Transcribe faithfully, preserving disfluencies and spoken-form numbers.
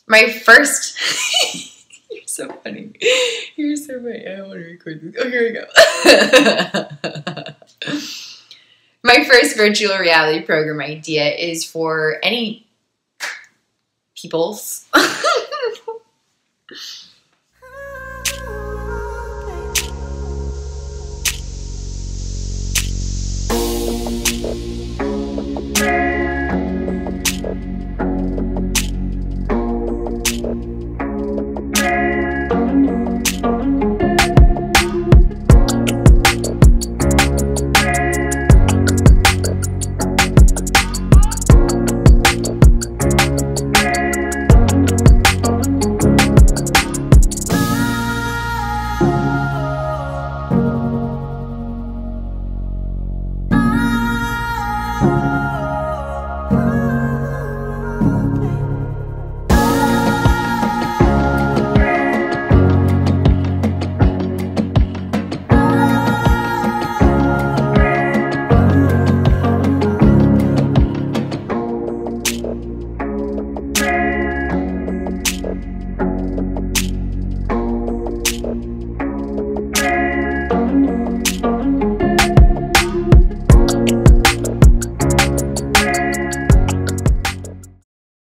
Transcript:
my first... You're so funny. You're so funny. I don't want to record this. Oh, here we go. My first virtual reality program idea is for any peoples